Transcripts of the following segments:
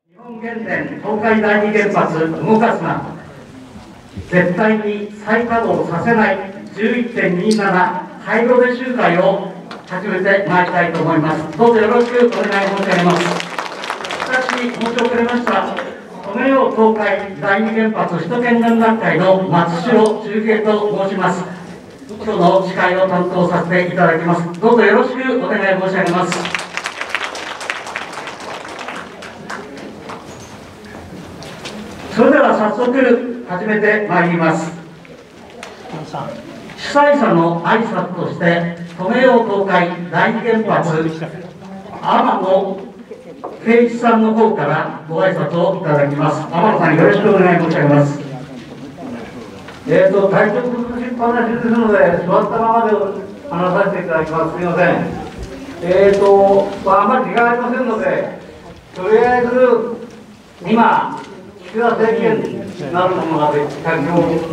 日本原電東海第二原発動かすな、絶対に再稼働させない 11.27 廃炉で集会を始めてまいりたいと思います。どうぞよろしくお願い申し上げます。しかし申し遅れました。利根洋東海第二原発首都圏連絡会の松代中継と申します。今日の司会を担当させていただきます。どうぞよろしくお願い申し上げます。それでは早速始めてまいります。主催者の挨拶として利根洋東海第二原発天野圭一さんの方からご挨拶をいただきます。天野さん、よろしくお願い申し上げます。体調崩しっぱなしですので、座ったままで話させていただきます。すみません。あまり時間ありませんので、とりあえず今岸田政権なるものができた公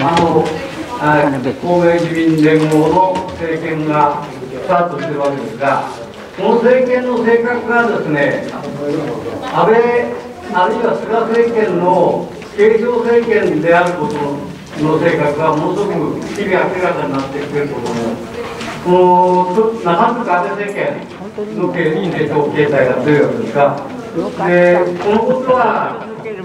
明自民連合の政権がスタートしているわけですが、この政権の性格がですね、安倍あるいは菅政権の継承政権であることの性格がものすごく日々明らかになってきていることも、なんとか安倍政権の継承形態が強いわけですが、このことは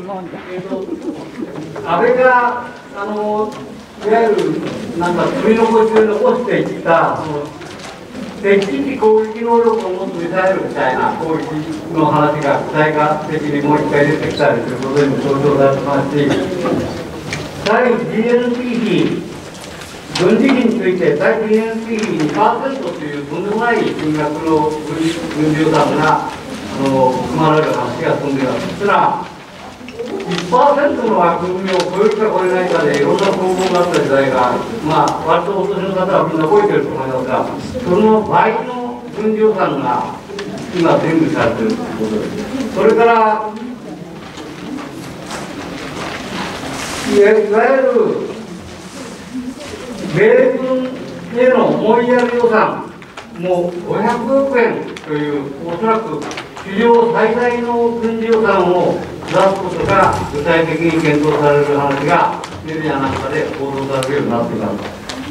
安倍がいわゆるなんか積み残しで残していった敵基地攻撃能力を持つミサイルみたいな攻撃の話が具体化的にもう一回出てきたりすることにも象徴されてますし、対 GNP 比、軍事費について対 GNP 比 2% というとんでもない金額の軍事予算が組まれる話が進んでいます。それは1% の枠組みを超えるか超えないかでいろんな攻防があった時代が、割とお年の方はみんな覚えてると思いますが、その倍の軍事予算が今、準備されているということです。それからいわゆる米軍への思いやり予算、もう500億円という、おそらく史上最大の軍事予算を出すことが具体的に検討される話がメディアなんかで報道されるようになっています。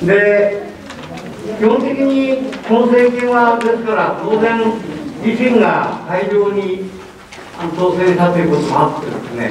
で、基本的にこの政権はですから当然自身が大量に当選したということもあってですね、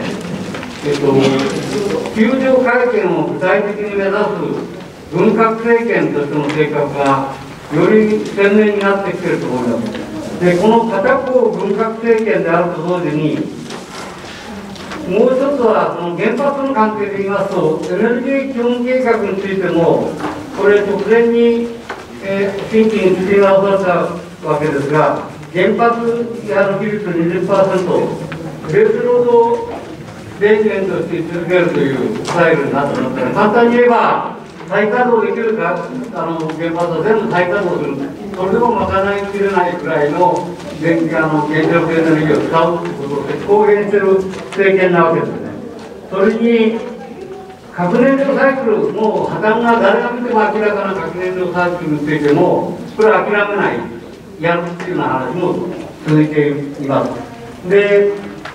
球場改憲を具体的に目指す軍拡政権としての性格がより鮮明になってきていると思います。で、この片方軍拡政権であると同時に、もう一つはその原発の関係で言いますと、エネルギー基本計画についても、これ、直前に、新規に作り直されたわけですが、原発やる比率 20%、ベースロード電源として続けるというスタイルになっていますから、簡単に言えば、再稼働できるか、原発は全部再稼働する、それでも賄いきれないくらいの原子力エネルギーを使うということで公言している政権なわけですね。それに核燃料サイクル、もう破綻が誰が見ても明らかな核燃料サイクルについても、これは諦めない、やるっていうような話も続いています。で、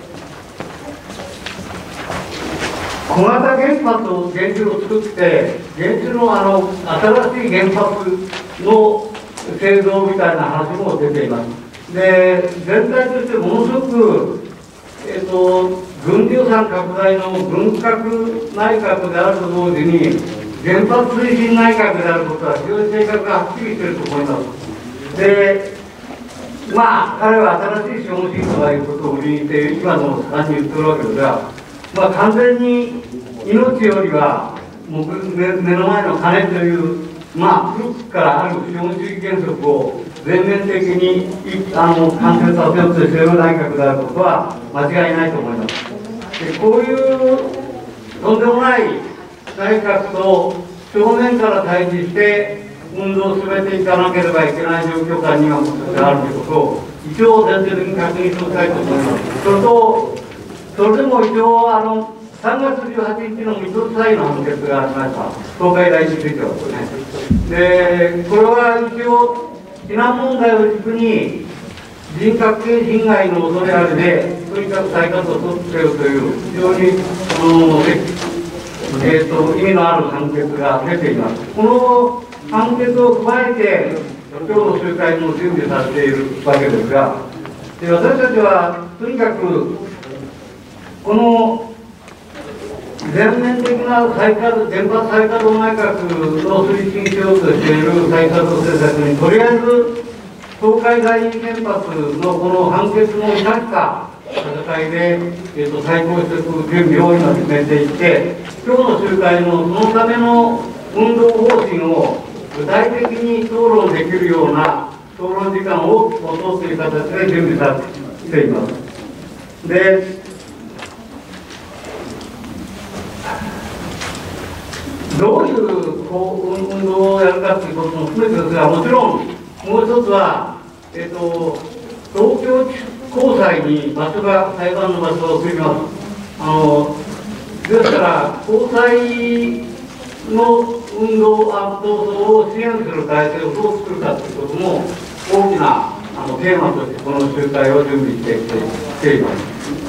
小型原発を作って、原子の新しい原発の製造みたいな話も出ています。で、全体としてものすごく、軍事予算拡大の軍拡内閣であると同時に、原発推進内閣であることは非常に性格がはっきりしていると思います。で、彼は新しい資本主義ということを売りにして今の盛んに言ってるわけですが、完全に命よりはもう目の前の金という、古くからある資本主義原則を全面的に完成させようとしている内閣であることは間違いないと思います。で、こういうとんでもない内閣と正面から対峙して運動を進めていかなければいけない状況下に今もあるということを一応前提的に確認しておきたいと思います。それでも一応3月18日の水戸地裁の判決がありました。東海大についてはですね。で、これは一応避難問題を軸に人格権侵害の恐れありでとにかく再活動を取っているという非常に意味のある判決が出ています。この判決を加えて今日の集会も準備されているわけですが、私たちはとにかくこの全面的な原発再稼働内閣を推進しようとしている再稼働政策にとりあえず東海第二原発のこの判決の生かした戦いで、再興していく準備を今進めていって、今日の集会のそのための運動方針を具体的に討論できるような討論時間を持とうという形で準備されています。で、どういう運動をやるかということも含めてですが、もちろんもう一つは、東京高裁に裁判の場所を移ります。ですから高裁の運動闘争を支援する体制をどう作るかということも大きなテーマとしてこの集会を準備しています。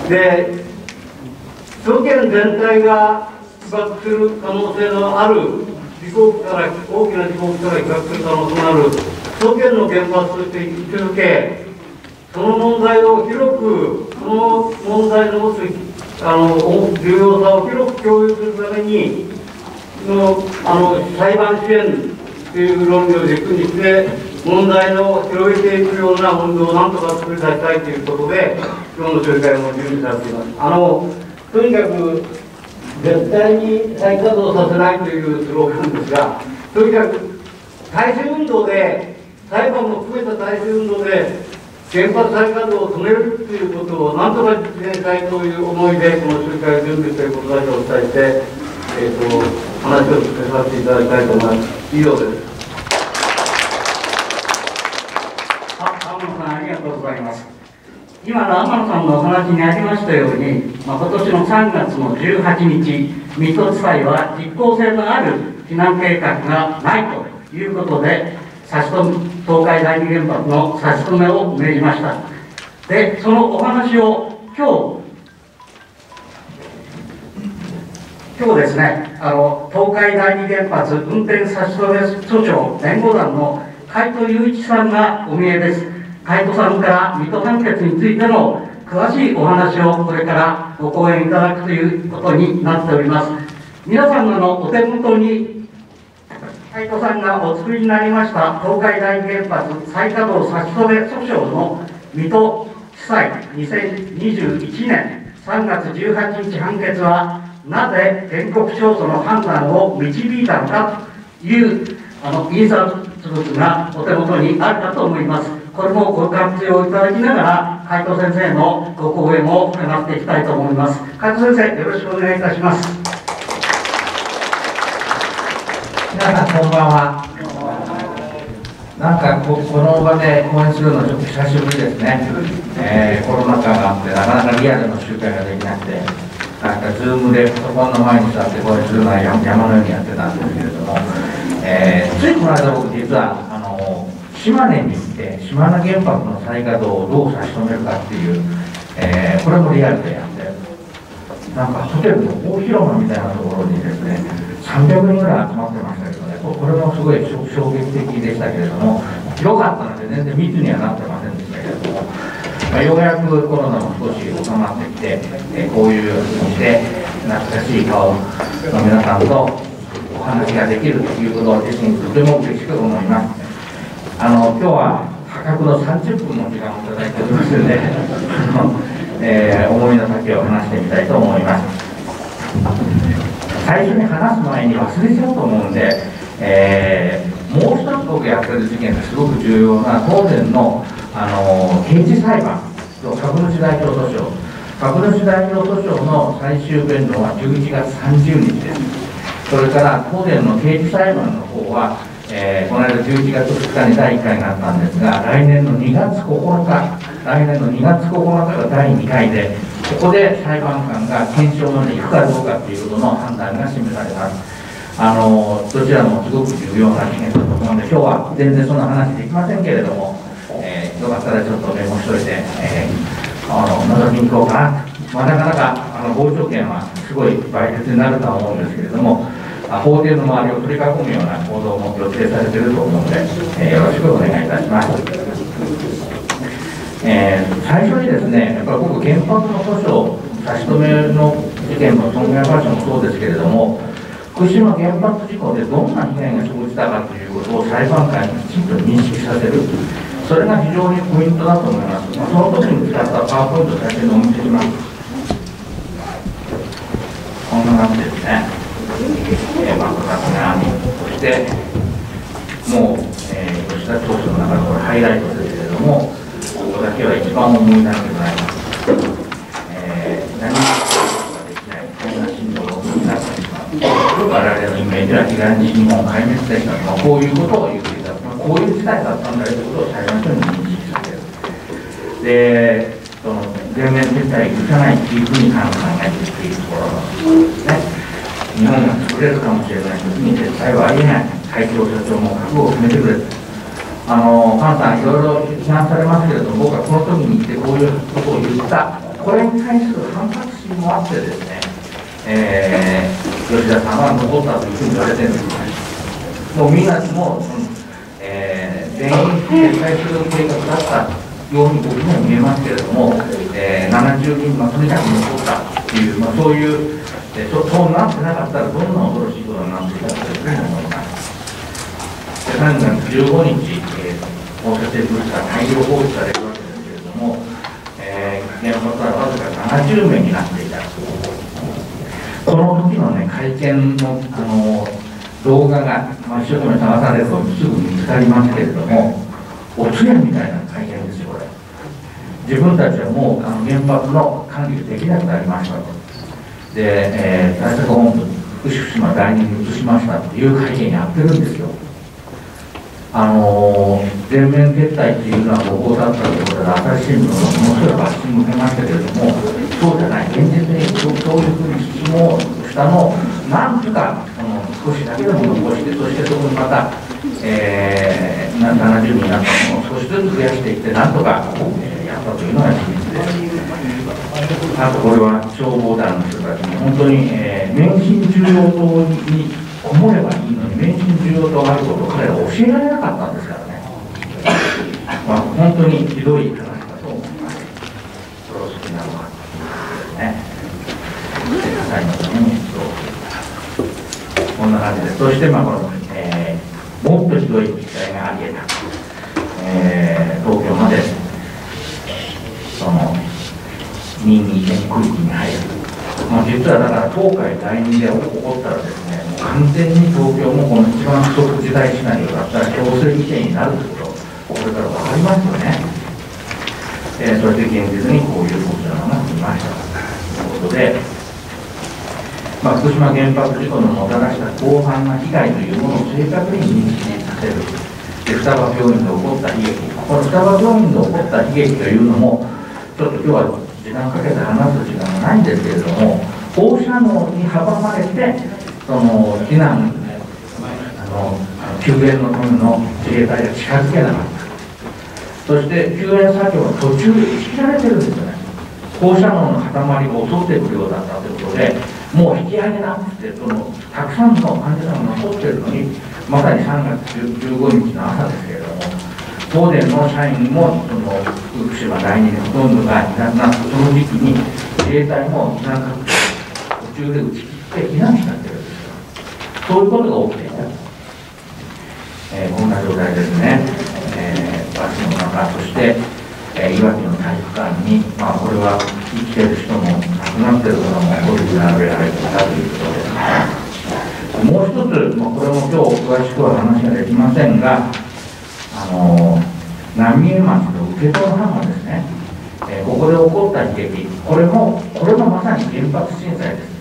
で、首都圏全体が被爆する可能性のある大きな事故から被爆する可能性のある首都圏の原発として位置づけ、その問題を広く、その問題の持つ重要さを広く共有するために裁判支援という論理を軸にして問題を広げていくような運動をなんとか作り出したいということで今日の集会も準備されています。とにかく絶対に再稼働させないというスローガンですが、とにかく耐震運動で、裁判も含めた耐震運動で原発再稼働を止めるということをなんとか実現したいという思いでこの集会を準備していることだけをお伝えして、話を進めさせていただきたいと思います。以上です。 天野さん、ありがとうございます。今の天野さんのお話にありましたように、今年の3月の18日、水戸地裁は実効性のある避難計画がないということで、東海第二原発の差し止めを命じました。で、そのお話を今日ですね、東海第二原発運転差し止め訴訟弁護団の海渡雄一さんがお見えです。海渡さんから水戸判決についての詳しいお話をこれからご講演いただくということになっております。皆さんのお手元に海渡さんがお作りになりました東海第二原発再稼働差し止め訴訟の水戸地裁2021年3月18日判決はなぜ原告勝訴の判断を導いたのかという印刷物がお手元にあるかと思います。これもご活用いただきながら海渡先生のご講演を行っていきたいと思います。海渡先生、よろしくお願いいたします。 皆さんこんばんは。なんかこの場で講演するのはちょっと久しぶりですね。コロナ禍があってなかなかリアルの集会ができなくて、なんかズームでパソコンの前に座って講演するのは山のようにやってたんですけれども、ついこの間僕実は島根に行って島根原発の再稼働をどう差し止めるかっていう、これもリアルでやって、なんかホテルの大広間みたいなところにですね300人ぐらい集まってましたけどね、これもすごい衝撃的でしたけれども、広かったので全然密にはなってませんでしたけれども、ようやくコロナも少し収まってきて、こういうふうにして懐かしい顔の皆さんとお話ができるということを自身とても嬉しく思います。今日は破格の30分の時間をいただいておりますので思いの丈を話してみたいと思います。最初に話す前に忘れちゃうと思うんで、もう一つ僕やってる事件ですごく重要な東電の刑事裁判と株主代表訴訟、株主代表訴訟の最終弁論は11月30日です。それから東電の刑事裁判の方は、この間11月2日に第1回があったんですが、来年の2月9日が第2回で、ここで裁判官が検証まで行くかどうかということの判断が示されます。どちらもすごく重要な事件だと思うので、今日は全然そんな話できませんけれども、よかったらちょっとメモしといて、 のぞきに行こうかな、まあ、なかなか傍聴券はすごい倍率になるとは思うんですけれども、法廷の周りを取り囲むような行動も予定されていると思うので、よろしくお願いいたします。最初にですね、やっぱり僕、原発の訴訟、差し止めの事件の損害賠償もそうですけれども、福島原発事故でどんな被害が生じたかということを裁判官にきちんと認識させる、それが非常にポイントだと思います。その時に使ったパワーポイントを最初にお見せします。こんな感じですね。爆発があり、そしてもう、吉田調書の中のこれハイライトですけれども、ここだけは一番思い出してもらいます。何もできない、こんな震度6になってしまう。我々のイメージは東日本壊滅でした。こういうことを言っていた。こういう事態だったんだよということを裁判所に認識させる。で、全面撤退許さないというふうに考えているところですね。日本が作れるかもしれない時に撤退はありえない。会長社長も覚悟を決めてくれと。菅さん、いろいろ批判されますけれども、僕はこの時に行ってこういうことを言った。これに対する反発心もあってですね、吉田さんは残ったというふうに言われてるんです。もうみんなも全員撤退する計画だったように僕も見えますけれども、70人、とにかく残ったという、そういう、そうなってなかったらどんな恐ろしいことになっていたかというふうに思います。3月15日、放射性物質が大量放出されるわけですけれども、原発はわずか70名になっていた。この時のね、会見の、動画が、一生懸命探されるとすぐ見つかりますけれども、お通夜みたいな会見ですよ、これ。自分たちはもう原発の管理できなくなりましたと。で、対策本部、福島第二に移しましたという会見やってるんですよ。全面撤退っていうのは誤報だったということで、朝日新聞のものすごいバッシング受けましたけれども、そうじゃない、現実にそういうふうに質問をしたのを、なんとか少しだけでも残して、そしてそこにまた、70になったものを少しずつ増やしていって、なんとか、やったというのが事実です。あと、これは消防団の人たちに、本当に、免震重要棟にこもればいいのに、免震重要棟があることを彼ら教えられなかったんですからね。本当にひどい話だと思います。それを好きなのかですね。火災のためにこんな感じです。そして、この、もっとひどい事態があり得た。東京まで、任意権区域に入る。実はだから東海第二で起こったらですね、もう完全に東京もこの一番不測時代シナリオだったら強制規定になるということ、これから分かりますよね。それで現実にこういうことがありましたということで、福島原発事故のもたらした広範な被害というものを正確に認識させる。で、双葉病院で起こった悲劇、この双葉病院で起こった悲劇というのも、ちょっと今日は時間かけて話す時間がないんですけれども、放射能に阻まれて、避難、救援のための自衛隊が近づけなかった。そして救援作業の途中で打ち切られてるんですよね。放射能の塊が襲ってくるようだったということで、もう引き上げなってたくさんの患者さんが残っているのに、まさに3月15日の朝ですけれども、東電の社員も福島第二のほとんどがいなくなったその時期に、自衛隊も避難活動途中で打ち切って避難したっていうんですよ。そういうことが起きていた。こんな状態ですね。バスの中、そして、いわきの体育館に、これは生きている人も亡くなっている方もこういうふうに並べられていたということです。もう一つ、これも今日詳しくは話ができませんが、浪江町の請戸の浜ですね、ここで起こった悲劇、これもまさに原発震災です。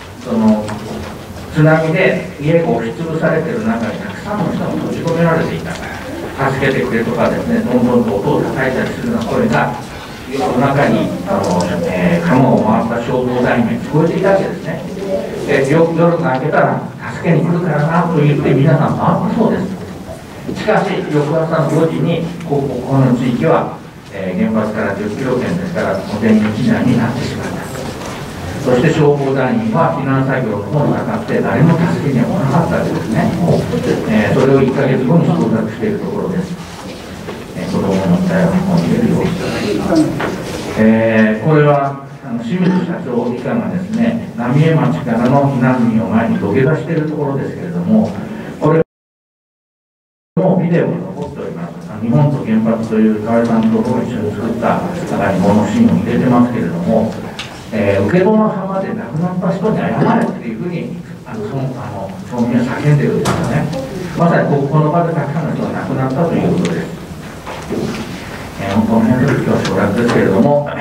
津波で家が押しつぶされている中にたくさんの人が閉じ込められていた。助けてくれとかですね、どんどんと音を叩いたりするような声が夜中に釜を回った消防隊員に聞こえていたわけですね。夜が明けたら助けに来るからなと言って皆さん回ったそうです。しかし翌朝の5時にこの地域は原発から10キロ圏ですから、全域避難になってしまった。そして消防団員は避難作業の方にかかって、誰も助けには来なかったわけですね。それを1ヶ月後に捜索しているところです。子供の遺体を入れる様子です。これは清水社長以下がですね、浪江町からの避難民を前に土下座しているところですけれども、これもビデオが残っております。日本と原発という河合さんと僕が一緒に作った中にこのシーンを入れてますけれども、受け子の浜で亡くなった人に謝れっていうふうに町民は叫んでるんですよね。まさにこの場でたくさんの人が亡くなったということです。本当の辺の今日は省略ですけれども、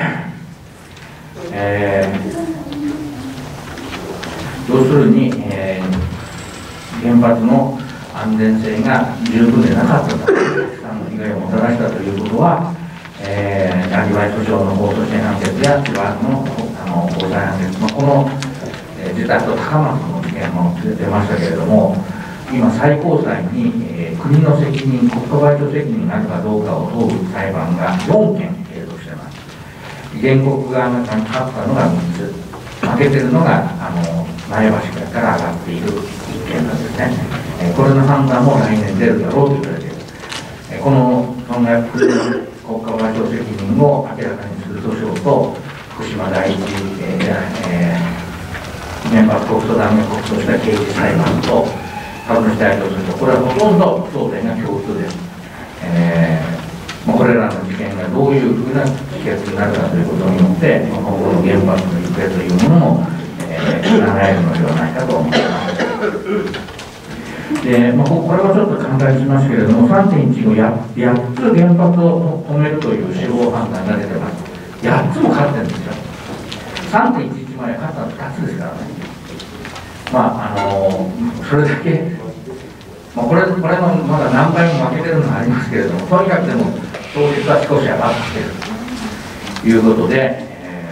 要するに、原発の安全性が十分でなかったと、たくさんの被害をもたらしたということは、アリバイ訴訟の控訴審判決や千葉の高裁判決、この自宅と高松の事件も出ましたけれども、今、最高裁に、国の責任、国家賠償責任があるかどうかを問う裁判が4件継続しています。原告側が勝ったのが3つ、負けてるのが前橋から上がっている1件なんですね。これの判断も来年出るだろうと言われている。この損害国家賠償責任を明らかにする訴訟と、福島第一、原発告訴団が告訴した刑事裁判と、株主大統領と、これはほとんど争点が共通です。これらの事件がどういうふうな議決になるかということによって、今後の原発の行方というものも、考えるのではないかと思います。でこれはちょっと考えしますけれども、3.15、8つ原発を止めるという司法判断が出てます。8つも勝ってるんですよ。3.11まで勝ったの2つですからね。それだけ、これもまだ何回も負けてるのがありますけれども、とにかくでも、当日は少し上がっているということで、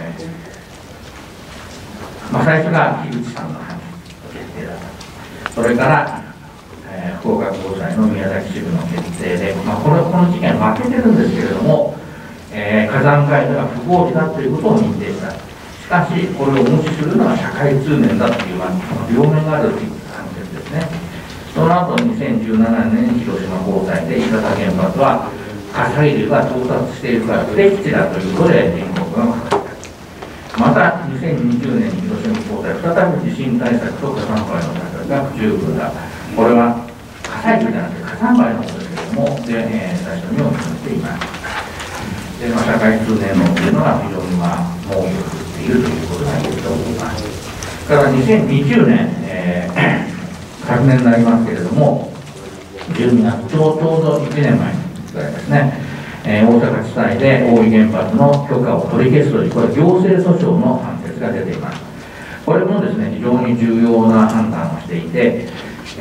最初が樋口さんの判決定だった。それから、福岡高裁の宮崎支部の決定で、この事件負けてるんですけれども、火山会では不合理だということを認定した。しかし、これを無視するのは社会通念だという、両面があるという判決ですね。その後、2017年、広島高裁で伊方原発は火砕流が到達しているから不適地だということで原告が書かれた。また、2020年に広島高裁、再び地震対策と火山灰の対策が不十分だ。これは火砕流じゃなくて火山灰のことですけれども、最初にも認めています。で社会通念論というのが非常に猛威を振るっているということが言えると思います。それから2020年、昨年になりますけれども、12月ちょうど1年前ぐらいですね、大阪地裁で大井原発の許可を取り消すという、これ行政訴訟の判決が出ています。これもですね、非常に重要な判断をしていて、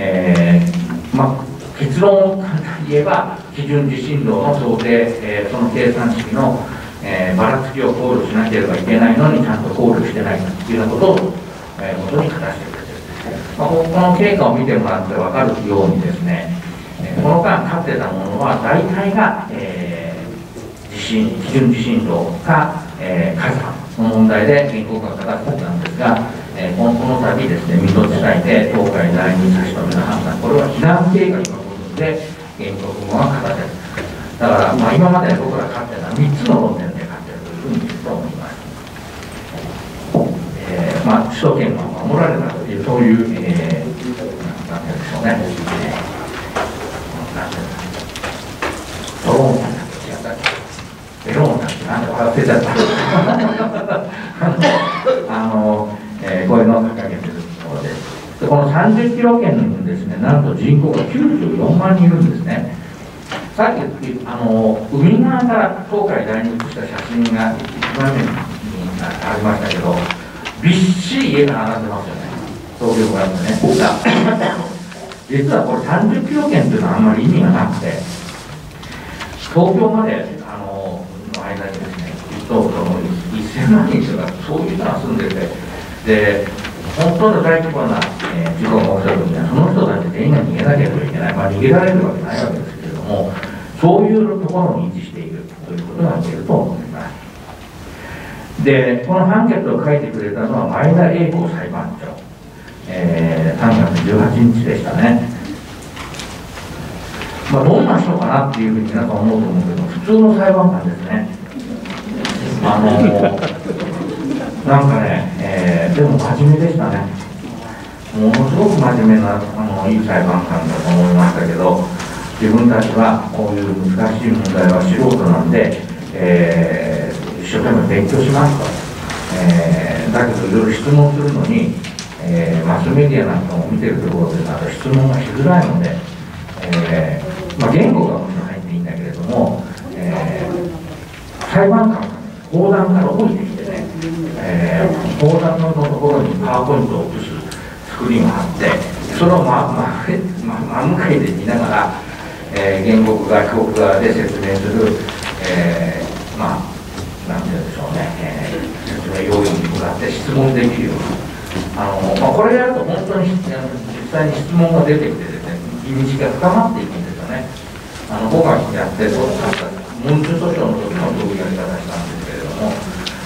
結論を簡単に言えば、基準地震動の想定、その計算式の、ばらつきを考慮しなければいけないのにちゃんと考慮してないというようなことを、元に下してくれている。この経過を見てもらって分かるようにですね、この間勝ってたものは大体が、基準地震動か、火山の問題で原告が下ってたんですが、この度ですね、水戸地裁で東海第二差し止めの判断、これは避難計画の部分で原告が下っている。だから、今まで僕ら勝ってた3つの論点で勝っているというふうに言うと思います。首都圏が守られたという、そういう、なんていうんでしょうね、ドローンさんだって違ったり、ベローンさんってなんで笑ってちゃったこういうのを掲げているところです。でこの30キロ圏にですね、なんと人口が94万人いるんですね。さっき海側から東海第二にした写真が一番目にありましたけど、びっしり家が並んでますよね、東京からね。実はこれ30キロ圏というのはあんまり意味がなくて、東京までの間にですね、1000万人とかそういう人が住んでて、で本当の大規模な、事故が起きた時にはその人たち全員が逃げなければいけない、逃げられるわけないわけですけれども、そういうところに位置しているということことが言えると思います。で、この判決を書いてくれたのは前田栄子裁判長、3月18日でしたね。どんな人かなっていうふうに皆さん思うと思うけど、普通の裁判官ですね。なんかね、でも真面目でしたね。ものすごく真面目な、いい裁判官だと思いましたけど、自分たちはこういう難しい問題は素人なんで、一生懸命勉強しますと。だけどいろいろ質問するのに、マスメディアなんかも見てるところで質問がしづらいので、言語がもちろん入っていいんだけれども、裁判官が法壇から降りてきてね、法壇のところにパワーポイントを映すスクリーンを貼って、それを真向かいで見ながら、原告が被告側で説明する、なんて言うんでしょうね、説明要員に向かって質問できるような、これやると本当に実際に質問が出てきてですね、認識が深まっていくんですよね。僕がやってそうだった文中訴訟の時もそういうやり方したんですけれども、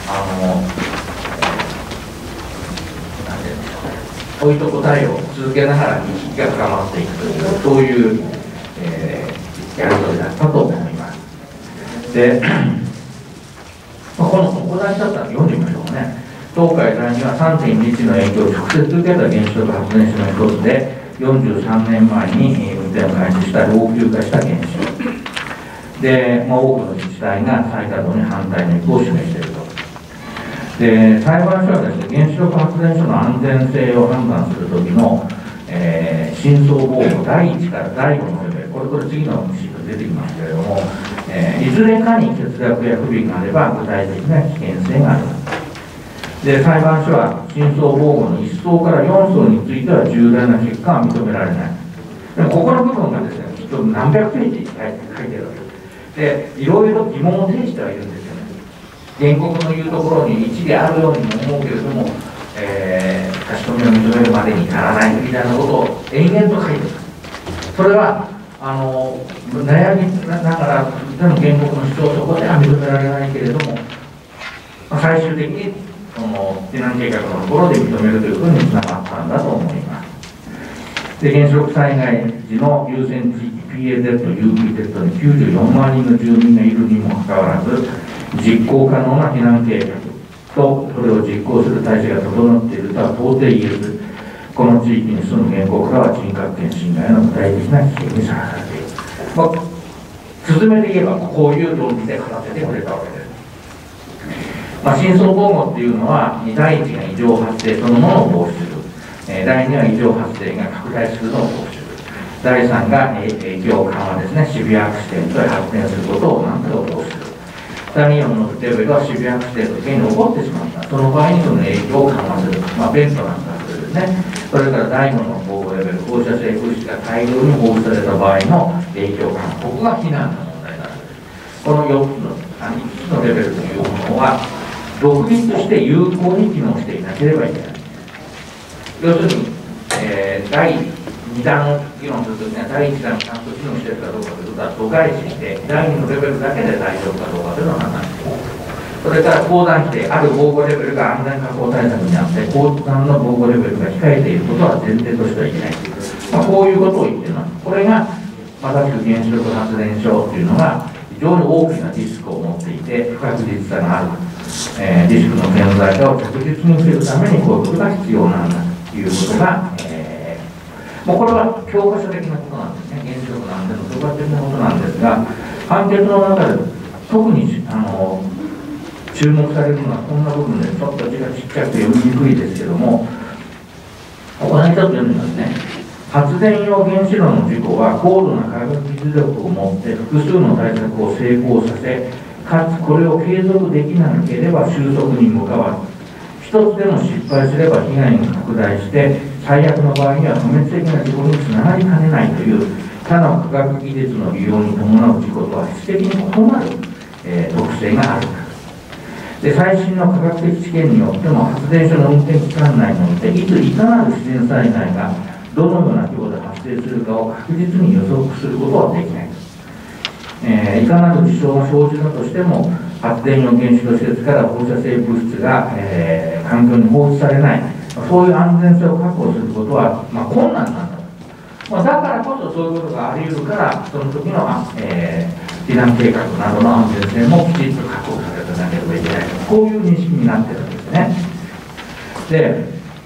なんて言うんでしょうね、問いと答えを続けながら認識が深まっていくという、そういう、やり取りだったと思います。で、このお答えだったら読んでみましょうね。当会在には 3.11 の影響を直接受けた原子力発電所の一つで、43年前に運転を開始した老朽化した原子炉で、多くの自治体が再稼働に反対の意向を示していると。で、裁判所はですね、原子力発電所の安全性を判断するときの、深層防護第1から第5のレベル、これ次のシート出てきますけれども、いずれかに欠落や不備があれば具体的な危険性がある。で、裁判所は深層防護の1層から4層については重大な欠陥は認められない。でもここの部分がですね、きっと何百ページに書いてるわけです。で、いろいろ疑問を呈してはいるんですよね。原告の言うところに一理あるようにも思うけれども、差し止めを認めるまでにならないみたいなことを延々と書いてます。それは悩みながらでも原告の主張そこでは認められないけれども、最終的に避難計画のところで認めるということにつながったんだと思います。で、原子力災害時の優先地域 PAZ、UPZ に94万人の住民がいるにもかかわらず、実行可能な避難計画とそれを実行する体制が整っているとは到底言えず、この地域に住む原告からは人格権侵害の具体的な危険にさらされている。進めて言えばこういう論理で語っててくれたわけです。深層防護っていうのは、第一が異常発生そのものを防止する、第二は異常発生が拡大するのを防止する、第三が影響緩和ですね、シビアアクシデントへ発展することを何とか防止する。第4のレベルはシビアアクシデントが起こってしまった、その場合にその影響を緩和する、ベントなんかするですね。それから第5の防護レベル、放射性物質が大量に放出された場合の影響緩和、ここが避難の問題なんです。この5つのレベルというものは独立して有効に機能していなければいけない。要するに、第2弾を議論するときには、第1弾がちゃんと機能しているかどうかということは度外視して、第2のレベルだけで大丈夫かどうかというのを判断している。それから高断否定、ある防護レベルが安全確保対策にあって、高断の防護レベルが控えていることは前提としてはいけない。こういうことを言っています。これが、原子力発電所というのが、非常に大きなリスクを持っていて、不確実さがある。リスクの顕在化を着実に防ぐためにこういうことが必要なんだということが、もうこれは教科書的なことなんですね。原子力の安全の教科書的なことなんですが、判決の中で特に注目されるのはこんな部分で、ちょっと字がちっちゃくて読みにくいですけども、ここだけちょっと読みますね。発電用原子炉の事故は高度な科学技術力を持って複数の対策を成功させ、かつこれを継続できなければ収束に向かわず、一つでも失敗すれば被害が拡大して最悪の場合には破滅的な事故につながりかねないという他の科学技術の利用に伴う事故とは質的に異なる、特性があるからで、最新の科学的知見によっても発電所の運転期間内においていついかなる自然災害がどのような規模で発生するかを確実に予測することはできない。 いかなる事象が生じたとしても、発電用原子炉施設から放射性物質が、環境に放出されない、そういう安全性を確保することは、困難なんだと、だからこそそういうことがあり得るから、その時の、避難計画などの安全性もきちんと確保されてなければいけない、こういう認識になってるんですね。で、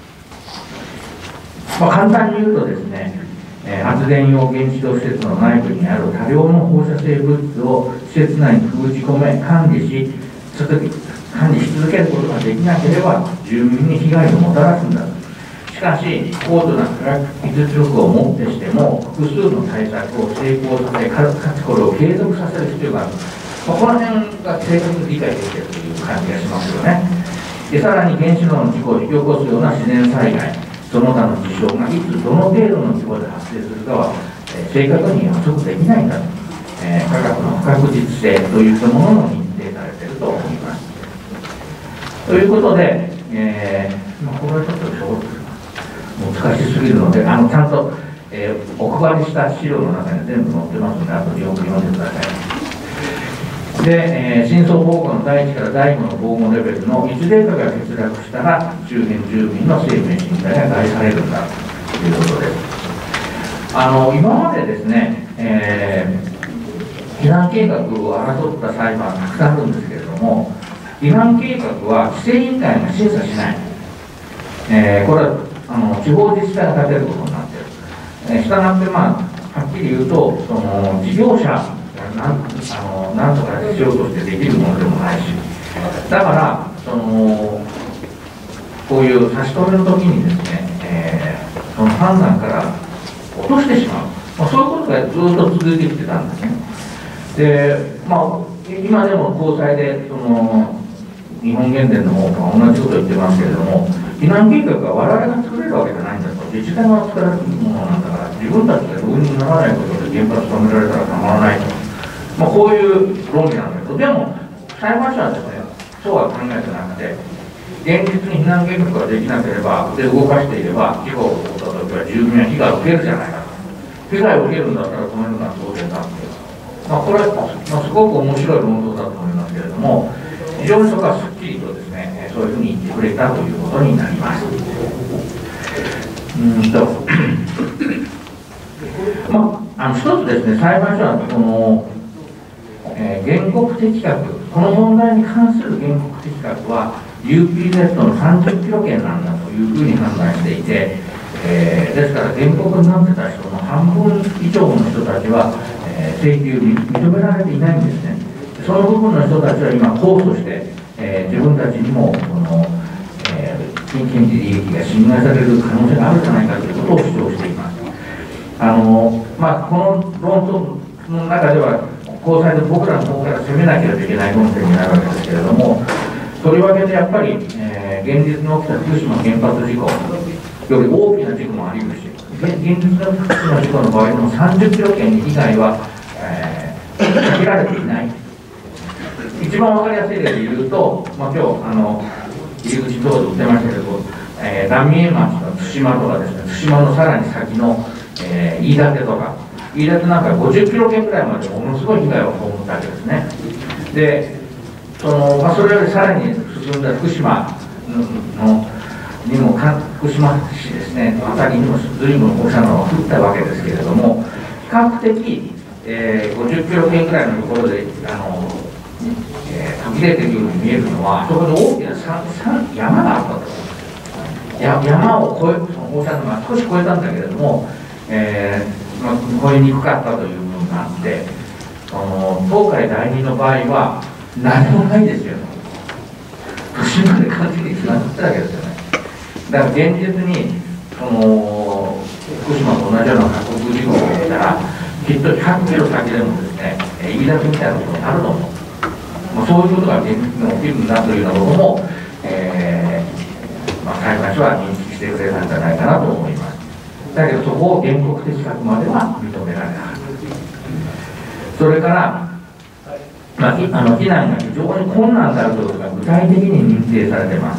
簡単に言うとですね、発電用原子炉施設の内部にある多量の放射性物質を施設内に封じ込め管理し続けることができなければ住民に被害をもたらすんだと。しかし高度な科学技術力をもってしても複数の対策を成功させかつこれを継続させる必要がある、この辺が正確に理解できているという感じがしますよね。でさらに原子炉の事故を引き起こすような自然災害その他の事象がいつどの程度の規模で発生するかは、正確に予測できないんだと、科学の不確実性といったものも認定されていると思います。ということで、これはちょっと難しすぎるので、ちゃんと、お配りした資料の中に全部載ってますので、後でよく読んでください。で、深層保護の第1から第5の防護レベルの1データが欠落したら、周辺住民の生命信頼が害されるんだということです。今までですね、避難計画を争った裁判たくさんあるんですけれども、避難計画は規制委員会が審査しない、これは地方自治体が立てることになっている。したがって、はっきり言うと、その事業者がなんとかしようとしてできるものでもないし、だから、こういう差し止めの時にですね、その判断から落としてしまう、そういうことがずっと続いてきてたんですね。で、今でも高裁で日本原電の方が同じことを言ってますけれども、避難計画は我々が作れるわけじゃないんだと、自治体が作られるものなんだから、自分たちがどうにもならないことで原発止められたらたまらないと、こういう論理なんだけど、でも、裁判所はですね、そうは考えてなくて、現実に避難計画ができなければ、で動かしていれば、事故が起こった時は住民は被害を受けるじゃないかと、被害を受けるんだったら止めるのは当然だっていう、これは、すごく面白い論争だと思いますけれども、非常にそこはすっきりとですね、そういうふうに言ってくれたということになります。一つですね、裁判所はこの、原告的確、この問題に関する原告的確は UPZ の30キロ圏なんだというふうに判断していて、ですから原告になってた人の半分以上の人たちは、請求に認められていないんですね。その部分の人たちは今控訴して、自分たちにも権利利益が侵害される可能性があるんじゃないかということを主張しています。この論争の中では高裁で僕らの方から攻めなければいけない論点になるわけですけれども、とりわけでやっぱり、現実の起きた福島原発事故より大きな事故もあり得るし、現実の福島事故の場合でも30キロ圏に被害は、避けられていない。一番分かりやすい例で言うと、今日入り口等で言ってましたけど、浪江町の対馬とかですね、対馬のさらに先の、飯舘とか、飯舘なんか50キロ圏ぐらいまでものすごい被害を被ったわけですね。で、それよりさらに進んだ福島にも福島市ですね、辺りにも随分放射能が降ったわけですけれども、比較的、50キロ圏ぐらいのところで途切れているように見えるのは、そこに大きな山があったと。山を越え、その放射能が少し越えたんだけれども、越えにくかったという部分があって、東海第二の場合は何もないですよ。都心まで完全につながったわけですよね。だから現実に福島と同じような核事故が起きたら、きっと100キロ先でもですね、飯舘みたいなことになると思う。そういうことが現実に起きるんだというようなことも、裁判所は認識してくれたんじゃないかなと思います。だけどそこを原告的確までは認められなかった。それから、避難が非常に困難であるということが具体的に認定されています。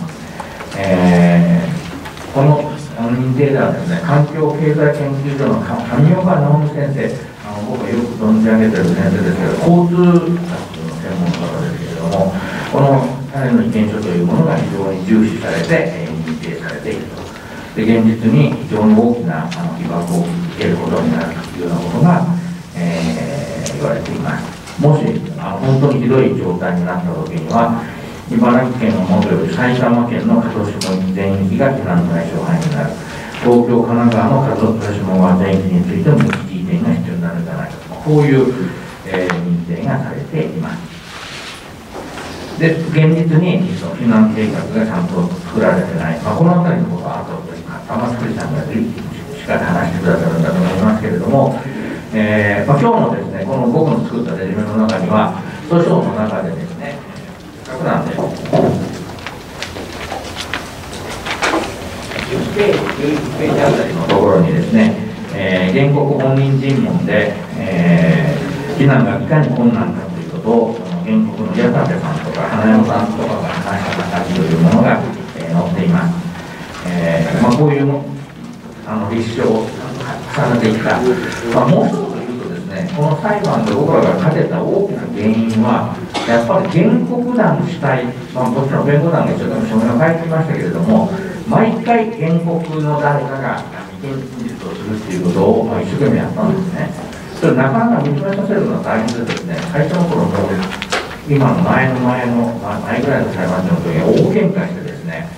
この認定ではですね、環境経済研究所の上岡直美先生、 僕がよく存じ上げている先生ですけど、交通学の専門家ですけれども、この種の意見書というものが非常に重視されて、認定されていると。で、現実に非常に大きな被爆を受けることになるというようなことが、言われています。もし本当にひどい状態になった時には、茨城県をもとより埼玉県の加藤下全域が避難対象範囲になる。東京、神奈川の加藤下川全域についても一時点が必要になるんじゃないかと、こういう、認定がされています。で、現実に避難計画がちゃんと作られてない、この辺りのことは後で玉造さんがしっかり話してくださるんだと思いますけれども、今日のですね、この僕の作ったレジュメの中には、訴訟の中でですね、せっかくなんで、10ページあたりのところにですね、原告本人尋問で、避難がいかに困難かということを、原告の矢立さんとか花山さんとかが話した形というものが、載っています。こういう立証を重ねていった。もう一つ言うとですね、この裁判で僕らが勝てた大きな原因は、やっぱり原告団主体、もちろん弁護団が一生懸命書面を書いていましたけれども、毎回原告の誰かが意見陳述をするっていうことを、一生懸命やったんですね。それなかなか認めさせるのは大変でですね、最初の頃の今の前ぐらいの裁判所の時は大喧嘩してですね、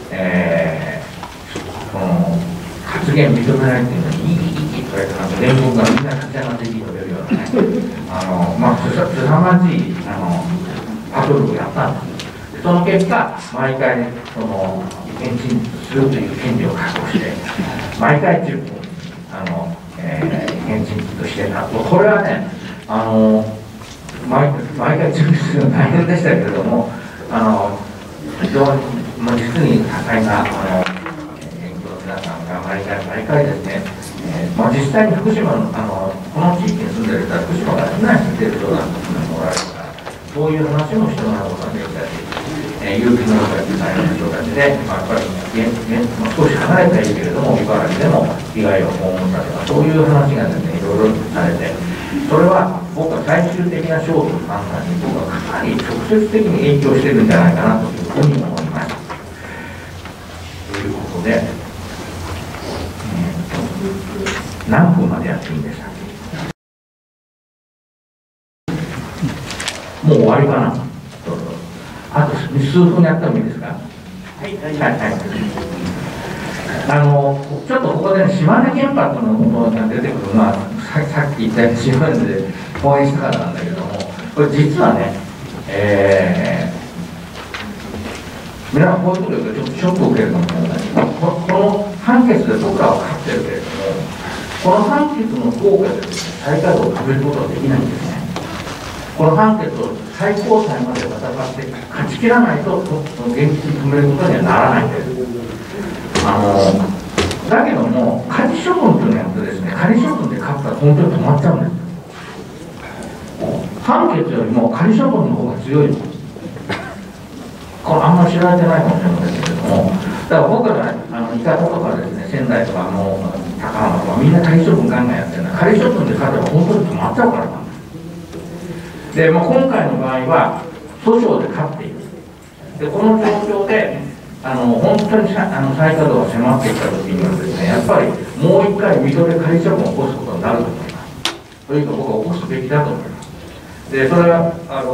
この発言認められているのにいいとか言って、原告がみんな立ち上がっていいと言えるようなね、すさまじいパトルをやったんです。その結果、毎回意見陳述するという権利を確保して、毎回10分、意見陳述してた。これはね、毎回準備するの大変でしたけれども、非常に、実に多彩な勉強の皆さんが毎回ですね、実際に福島の、この地域に住んでる人は福島から避難している人なんておられるから、そういう話もしてもらうことができたし、勇気の人たち、大変な人たちで、やっぱり少し離れてはいるけれども、茨城でも被害を被ったとか、そういう話がですね、いろいろされて、それは僕は最終的な勝負の判断に僕はかなり直接的に影響しているんじゃないかなというふうに思います。ということで、何分までやっていいんでしたっけ？もう終わりかな。あと数分やってもいいですか？はい。ちょっとここで、ね、島根原発のことが出てくるのは、さっき言ったように島根で講演したからなんだけども、これ実はね、皆さんこういうことでちょっとショックを受けるかもしれないけど、この判決で僕らは勝ってるけれども、この判決の効果でですね、再稼働を止めることはできないんですね。この判決を最高裁まで戦って勝ち切らないと、現実に止めることにはならないんです。だけども、仮処分というのをやってですね、仮処分で勝ったら本当に止まっちゃうんです。判決よりも仮処分の方が強いんです。これあんまり知られてないかもしれませんけれども、だから僕らがいたこととかですね、仙台とか高浜とかみんな仮処分ガンガンやってるのは、仮処分で勝てば本当に止まっちゃうからなんです。で、今回の場合は訴訟で勝っている。で、この状況で本当に再稼働が迫ってきたときにはですね、やっぱりもう一回水戸で仮処分を起こすことになると思います。というか僕は起こすべきだと思います。で、それは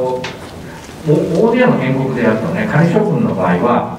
ODA の原告でやるとね、仮処分の場合は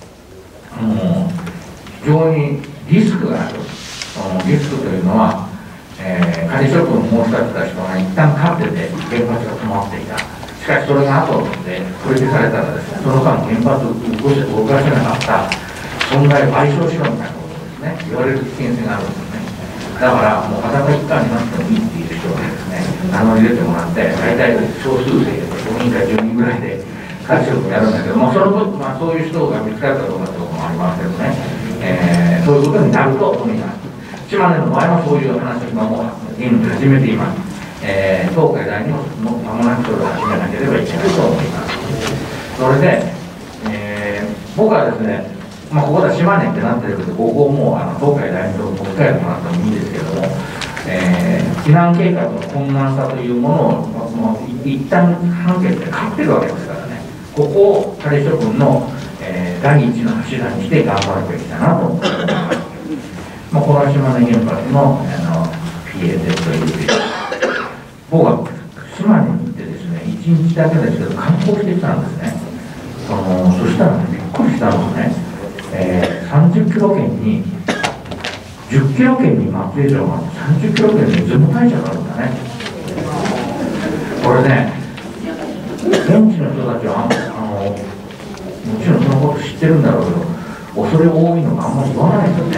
非常にリスクがある。リスクというのは、仮処分を申し立てた人が一旦勝ってて原発が止まっていた。しかしそれが後で取り消されたらですね、その間原発を動かせなかった損害賠償しろみたいなことですね、言われる危険性があるんですね。だからもう裸一貫になってもいいっていう人がですね、名乗り出てもらって、大体少数生で5人か10人ぐらいで仮処分をやるんだけども、その時、そういう人が見つかるかどうかということもありますけどね、そういうことになると思います。島根の場合はそういう話を今も現に始めています。東海大にも間もなくそれを始めなければいけないと思います。それで、僕はですね、ここでは島根ってなってるけど、ここも東海大にと国会でもらってもいいんですけども、 避難計画の困難さというものを、一旦判決で勝ってるわけですからね、ここを仮処分の、第一の柱にして頑張るべきだなと思っています。この島根原発のPAZ という僕は島根に行ってですね、1日だけですけど観光してきたんですね。そしたらね、びっくりしたのはね、30キロ圏に10キロ圏に松江城があって30キロ圏に出雲大社があるんだね。これね、現地の人たちはもちろんそのこと知ってるんだろうけど、恐れ多いのがあんまり言わないですよね。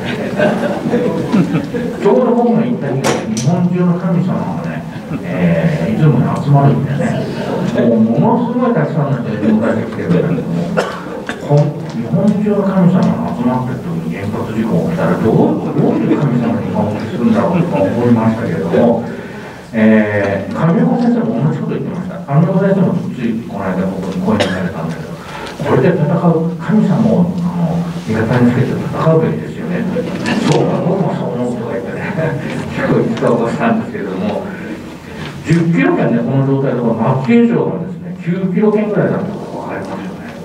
ちょうど僕が行った日が日本中の神様がね、出雲に集まるんでね、ものすごいたくさんの人が出迎えてきてるんだけども、日本中の神様が集まってる時に原発事故が起きたらどういう神様に今お受けするんだろうと思いましたけれども、上岡先生も同じこと言ってました。上岡先生もついこの間僕に声かけられたんだけど、これで戦う神様を味方につけて戦うべきですよね。そうか、僕もそう思うとか言ってね、結構言ったおばさんですけれども、10キロ圏でこの状態で松江城がですね、9キロ圏ぐらいだったことが分かりますよね。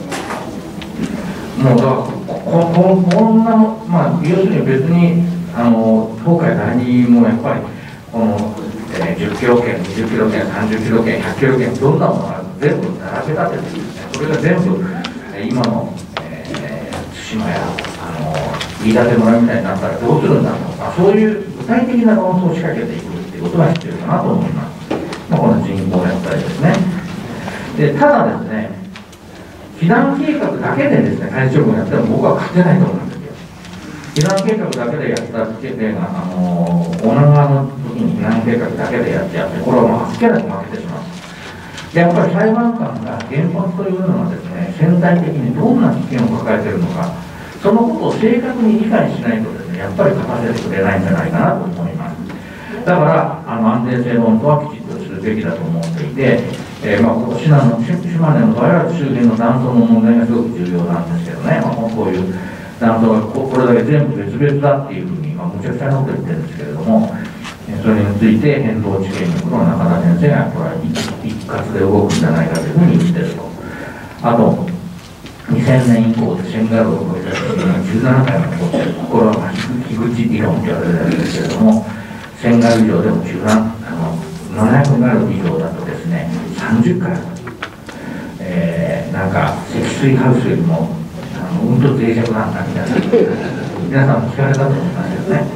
もうだからこんな、要するに別に東海第二もやっぱりこの、10キロ圏、20キロ圏、30キロ圏、100キロ圏、どんなものが全部並べ立ててですね、それが全部今の、対馬や飯舘村みたいになったらどうするんだとか、そういう具体的な論争を仕掛けていくっていうことが必要かなと思います。この人口やったりですね。でただですね、避難計画だけでですね、仮処分やっても僕は勝てないと思うんですよ。避難計画だけでやった例が、女川の時に避難計画だけでやってこれはもう負けなく負けてしまう。やっぱり裁判官が原発というのはですね、潜在的にどんな危険を抱えているのか、そのことを正確に理解しないとですね、やっぱり勝たせてくれないんじゃないかなと思います。だから安全性論とはきちっとするべきだと思っていて、ここ島根の場合は周辺の断層の問題がすごく重要なんですけどね、こういう断層がこれだけ全部別々だっていうふうに、むちゃくちゃなこと言ってるんですけれども、それについて変動地形学の中田先生がこれは一括で動くんじゃないかというふうに言ってると。あと2000年以降でシェンガルを超えた時に17回も起こっている。これは樋口理論と言われるんですけれども、1000ガル以上でも700ガル以上だとですね、30回なんか積水ハウスよりもうんと脆弱なんだみたいな皆さんも聞かれたと思いますよね。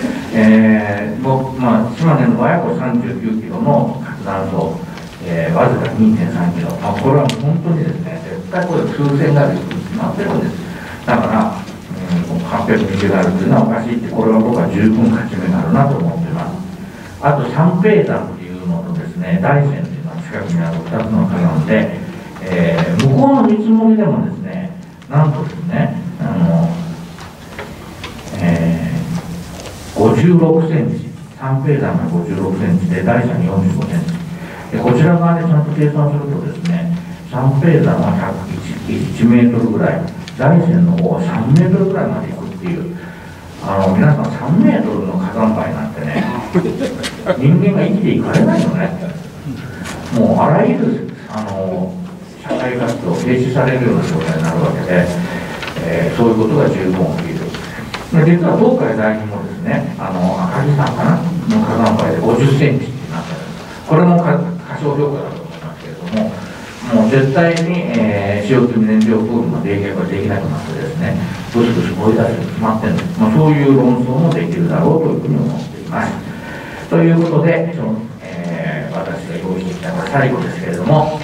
島根の場合は39キロの活断層、わずか 2.3 キロ、これは本当にですね、絶対これ数千ガルに決まってるんです。だから820ガルというのはおかしいって、これは僕は十分勝ち目があるなと思っています。あと三平山というのとですね、大山というのは近くにある2つの火山で、向こうの見積もりでもですね、なんとですね、56センチ、三平山が56センチで大山45センチで、こちら側でちゃんと計算するとですね、三平山は1メートルぐらい、大山の方は3メートルぐらいまで行くっていう、皆さん3メートルの火山灰なんてね、人間が生きていかれないよね。もうあらゆる社会活動を停止されるような状態になるわけで、そういうことが十分起きる。実は東海第二もですね、赤城山かなの火山灰で50センチになってる。これも過小評価だと思いますけれども、もう絶対に、CO2 燃料プールの冷却ができなくなってですね、ブスブス追い出して決まってるんです。そういう論争もできるだろうというふうに思っています。ということで、私が用意してきたのが最後ですけれども、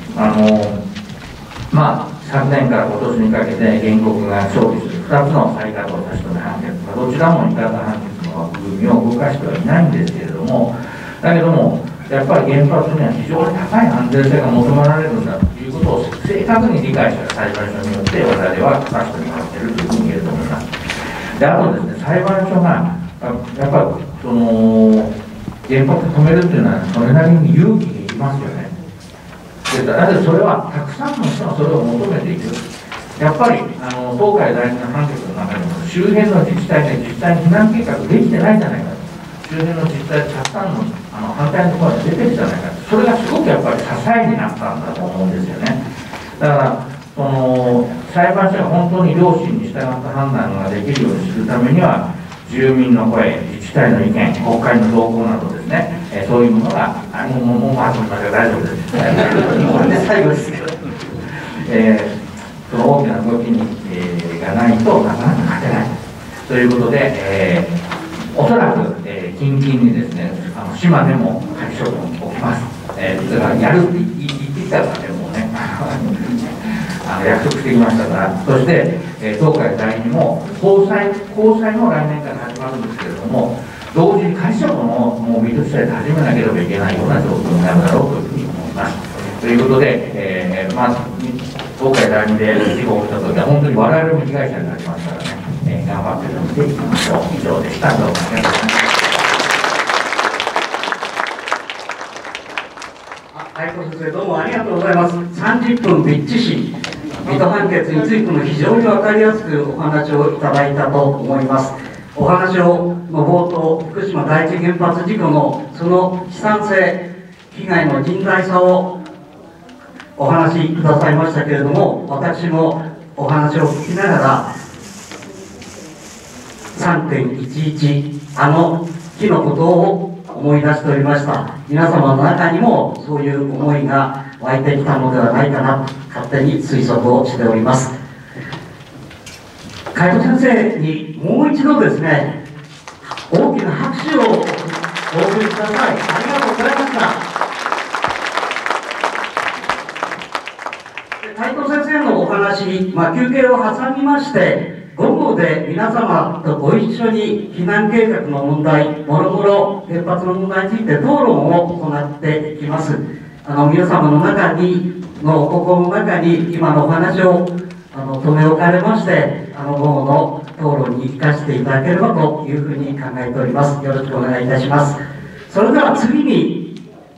昨年から今年にかけて原告が勝利する2つの再稼働差し止め判決、どちらも味方判決の枠組みを動かしてはいないんですけれども、だけどもやっぱり原発には非常に高い安全性が求められるんだということを正確に理解した裁判所によって我々は差し止められているというふうに言えると思います。であとですね、裁判所がやっぱり原発を止めるというのはそれなりに勇気がいりますよね。だってそれはたくさんの人がそれを求めていく。やっぱり東海第二の判決の中にも周辺の自治体で実際に避難計画できてないんじゃないかと、 収入の実態、たくさんの反対のところが出てるじゃないか、それがすごくやっぱり支えになったんだと思うんですよね。だから裁判所が本当に良心に従った判断ができるようにするためには、住民の声、自治体の意見、国会の動向などですね、そういうものが、もうまとめましょう、大丈夫です。これで最後ですけど、その大きな動きに、がないとなかなか勝てないということで、おそらく、近々にですね、島でも仮処分起きます。だからやるって言ってたらね、もうね、約束してきましたから、そして、東海第二も高裁も来年から始まるんですけれども、同時に仮処分をもう水戸地裁で始めなければいけないような状況になるだろうというふうに思います。ということで、まず東海第二で事故が起きたときは、本当に我々も被害者になりますからね、頑張ってやっていきましょう。以上でした。どうもありがとうございます。 はい、先生、どうもありがとうございます。30分びっちし、水戸判決についても非常に分かりやすくお話をいただいたと思います。お話をの冒頭、福島第一原発事故のその悲惨性、被害の甚大さをお話しくださいましたけれども、私もお話を聞きながら、3.11、あの日のことを思い出しておりました。皆様の中にもそういう思いが湧いてきたのではないかなと勝手に推測をしております。海藤先生にもう一度ですね、大きな拍手をお送りください。ありがとうございました。海藤先生のお話、休憩を挟みまして、午後で皆様とご一緒に避難計画の問題、もろもろ原発の問題について討論を行っていきます。皆様の中に、心の中に今のお話を留め置かれまして、午後の討論に生かしていただければというふうに考えております。よろしくお願いいたします。それでは次に、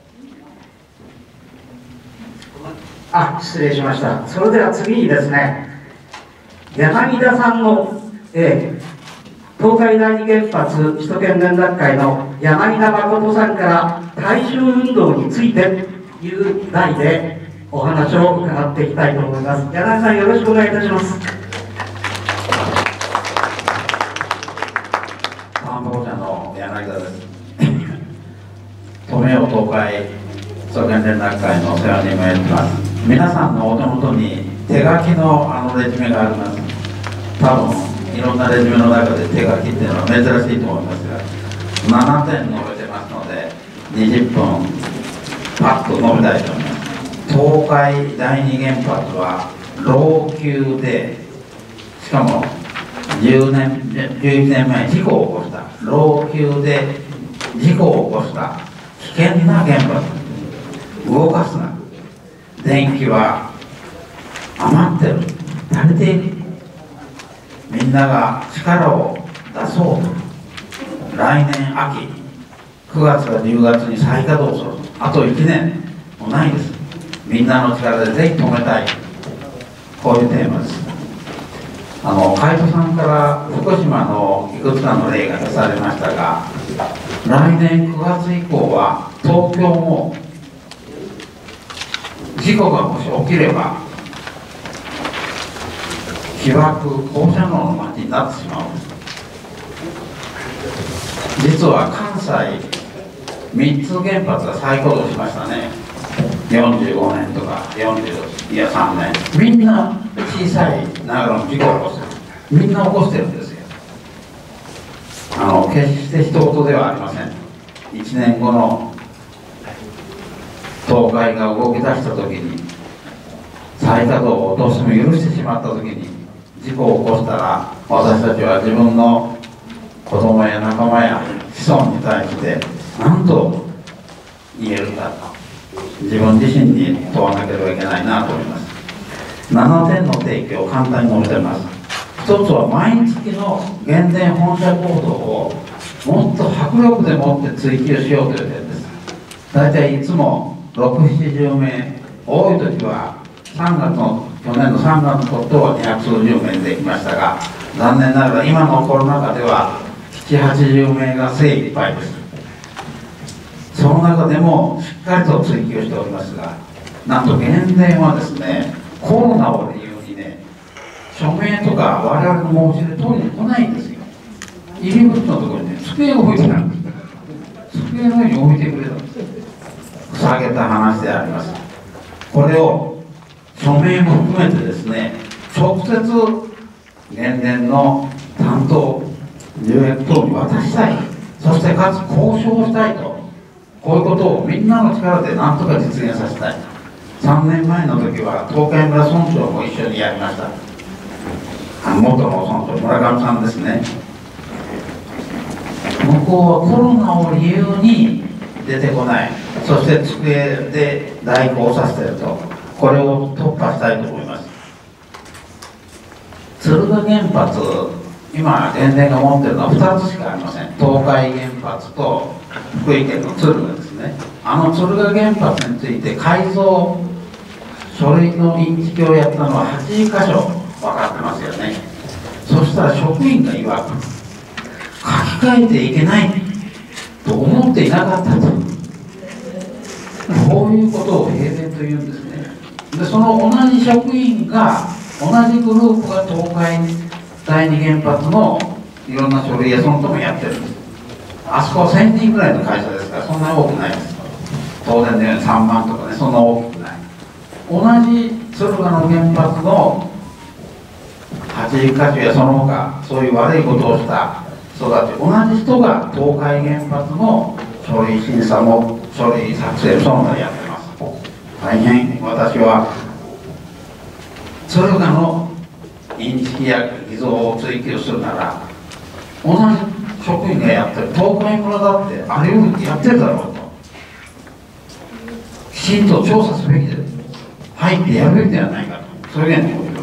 失礼しました。それでは次にですね、柳田さんの、東海第二原発首都圏連絡会の柳田誠さんから大衆運動についてという題でお話を伺っていきたいと思います。柳田さん、よろしくお願いいたします。 担当者の柳田です。富雄東海首都圏連絡会のお世話に参ります。皆さんのお手元に手書きのレジュメがあります。多分いろんなレジュメの中で手書きっていうのは珍しいと思いますが、7点述べてますので20分パッと述べたいと思います。東海第二原発は老朽で、しかも11年前に事故を起こした、老朽で事故を起こした危険な原発、動かすな、電気は余ってる、足りている、みんなが力を出そうと、来年秋9月か10月に再稼働する、あと1年もないです。みんなの力でぜひ止めたい、こういうテーマです。海部さんから福島のいくつかの例が出されましたが、来年9月以降は東京も事故がもし起きれば被爆放射能の町になってしまうんです。実は関西3つ原発が再稼働しましたね。45年とか3年、みんな小さいながらの事故を起こしてる、みんな起こしてるんですよ。決して人事ではありません。1年後の東海が動き出した時に、再稼働をどうしても許してしまった時に事故を起こしたら、私たちは自分の子供や仲間や子孫に対して何と言えるかと、自分自身に問わなければいけないなと思います。7点の提起を簡単に述べています。一つは毎月の原電本社行動をもっと迫力でもって追求しようという点です。大体いつも6、70名、多い時は去年の3月のことは200数十名できましたが、残念ながら今のコロナ禍では7、80名が精一杯です。 その中でもしっかりと追求しておりますが、なんと原電はですね、コロナを理由にね、署名とか我々の申し出取りに来ないんですよ。入り口のところにね、机を置いてあるんです。机の上に置いてくれたんです。ふさげた話であります。これを署名も含めてですね、直接原電の担当重役等に渡したい、そしてかつ交渉したいと、こういうことをみんなの力でなんとか実現させたい。3年前の時は東海村村長も一緒にやりました。元の村長村上さんですね。向こうはコロナを理由に出てこない、そして机で代行させていると、これを突破したいと思います。敦賀原発、今原電が持っているのは2つしかありません。東海原発と福井県の敦賀ですね。敦賀原発について改造書類のインチキをやったのは8箇所分かってますよね。そしたら職員が曰く書き換えていけないと思っていなかったと、こういうことを平然と言うんですね。でその同じ職員が、同じグループが東海第二原発のいろんな書類やそのともやってるんです。あそこは1000人ぐらいの会社ですから、そんなに多くないです。当然のように3万とかね、そんな大きくない。同じ敦賀の原発の80か所やその他、そういう悪いことをした人たち、同じ人が東海原発の書類審査も書類作成その他やってます。大変私は敦賀のインチキや偽造を追求するなら、同じ職員がやってる東海村だってあれをやってるだろうと、きちんと調査すべきで入ってやるべきではないかと、そういうふうに思います。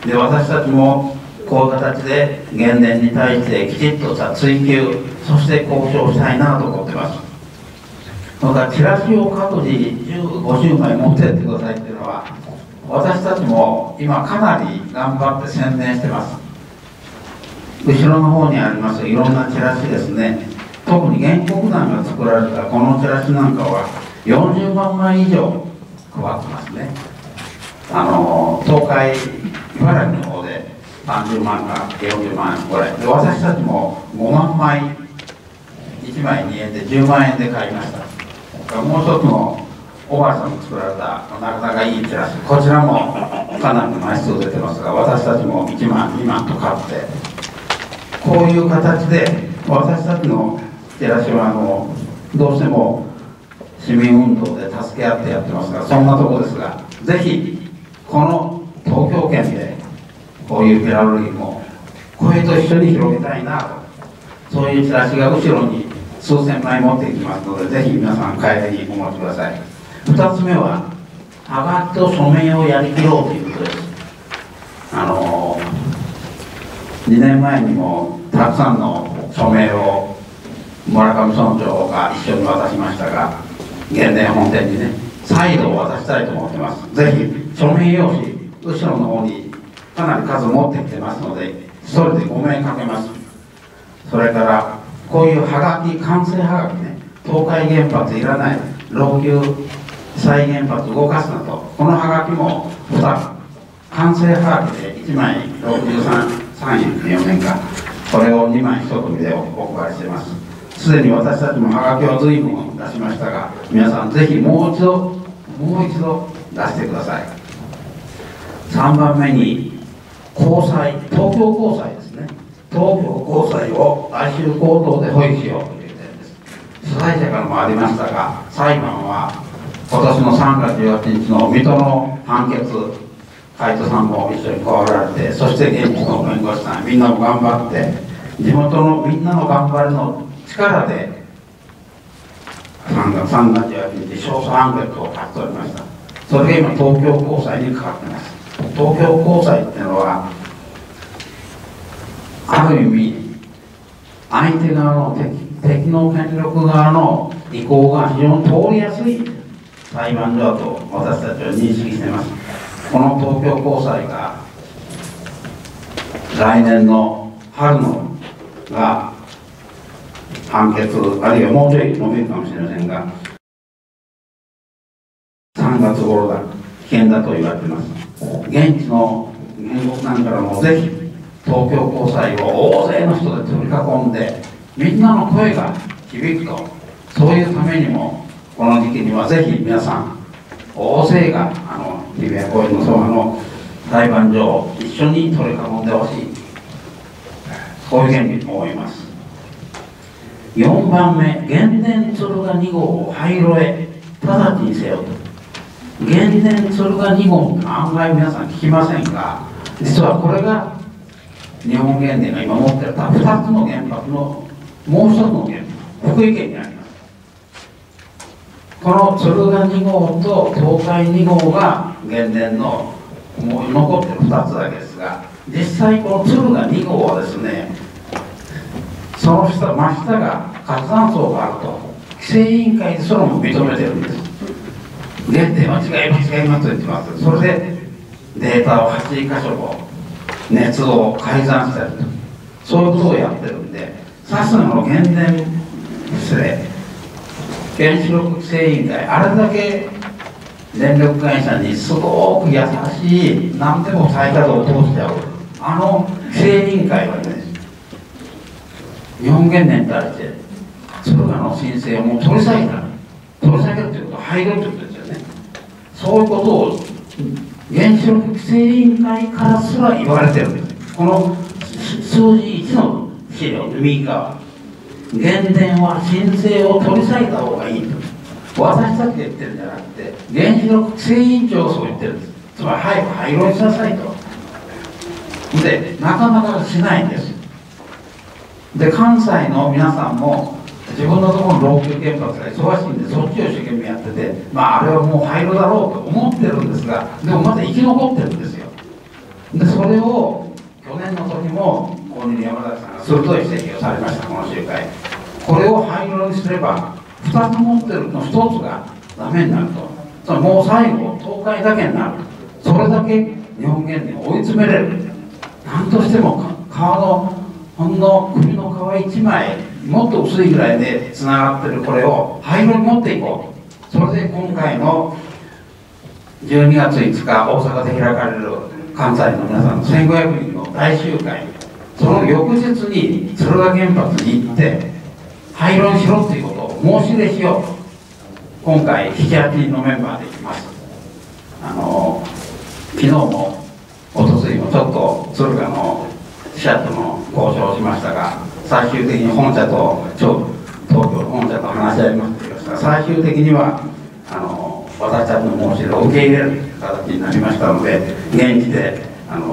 で私たちもこういう形で原電に対してきちっとした追及、そして交渉したいなと思ってます。それからチラシを各自50枚持ってってくださいっていうのは、私たちも今かなり頑張って宣伝してます。後ろの方にありますいろんなチラシですね、特に原告団が作られたこのチラシなんかは40万枚以上配ってますね。東海茨城の方で30万か40万円ぐらいで、私たちも5万枚1枚2円で10万円で買いました。もう一つの小原さんが作られたなかなかいいチラシ、こちらもかなりの枚数出てますが、私たちも1万2万と買って、こういう形で私たちのチラシはどうしても市民運動で助け合ってやってますが、そんなところですが、ぜひこの東京圏でこういうペラロギもこれと一緒に広げたいなと、そういうチラシが後ろに数千枚持っていきますので、ぜひ皆さん帰りにお持ちください。2つ目ははがきと署名をやりきろうということです。2年前にもたくさんの署名を村上村長が一緒に渡しましたが、原電本店にね再度渡したいと思ってます。ぜひ署名用紙後ろの方にかなり数持ってきてますので、それで5名かけます。それからこういうはがき、完成はがきね、東海原発いらない、老朽再原発動かすなと、このはがきも2つ完成はがきで1枚63円4円か、これを2枚1組でお配りしています。すでに私たちもはがきを随分出しましたが、皆さんぜひもう一度出してください。3番目に高裁、東京高裁ですね、東京高裁を来週口頭で保育しようという点です。主催者からもありましたが、裁判は今年の3月18日の水戸の判決、海人さんも一緒に加わられて、そして現地の弁護士さんみんなも頑張って、地元のみんなの頑張りの力で3月18日勝訴判決を勝ち取りました。それが今東京高裁にかかっています。東京高裁っていうのはある意味相手側の敵の権力側の意向が非常に通りやすい裁判所だと私たちは認識しています。この東京高裁が来年の春のが判決、あるいはもうちょい伸びるかもしれませんが、3月頃だ、危険だと言われています。現地の原告団からもぜひ東京高裁を大勢の人で取り囲んで、みんなの声が響くと、そういうためにもこの時期にはぜひ皆さん大勢が日比谷公園のそばの裁判所を一緒に取り囲んでほしい、そういうふうに思います。4番目、原電敦賀2号を廃炉へ直ちにせよと。原電敦賀2号って案外皆さん聞きませんが、実はこれが日本原電が今持っている2つの原発のもう一つの原発、福井県にあります。この敦賀2号と東海2号が原電のもう残っている2つだけですが、実際この敦賀2号はですね、その真下が活断層があると規制委員会でそれも認めてるんです。原点は違います違いますと言ってます。それでデータを8箇所も熱を改ざんしたりと、そういうことをやってるんで、さすがの原子力規制委員会、あれだけ電力会社にすごく優しい、何でも再稼働を通しちゃう規制委員会はね、日本原電に対して敦賀の申請をもう取り下げた、取り下げるということは廃炉ということですよね。そういうことを原子力規制委員会からすら言われてるんです。この数字1の資料の右側、原電は申請を取り下げた方がいいと私たちが言ってるんじゃなくて、原子力規制委員長がそう言ってるんです。つまり早く廃炉にしなさいと。でなかなかしないんです。で関西の皆さんも自分のところの老朽原発が忙しいんで、そっちを一生懸命やってて、あれはもう廃炉だろうと思ってるんですが、でもまだ生き残ってるんですよ。でそれを去年の時もここに山崎さんが鋭い指摘をされました。この集会、これを廃炉にすれば2つ持ってるの1つがダメになると、それもう最後東海だけになると、それだけ日本原電を追い詰めれる。何としても川のほんの首の皮1枚もっと薄いぐらいでつながってるこれを廃炉に持っていこう。それで今回の12月5日大阪で開かれる関西の皆さんの1500人の大集会、その翌日に敦賀原発に行って廃炉にしろということを申し入れしよう。今回7、8人のメンバーで行きます。昨日もおとついもちょっと敦賀の支社との交渉をしましたが、最終的に本社と東京の本社と話し合いましたが、最終的には私たちの申し入れを受け入れる形になりましたので、現地で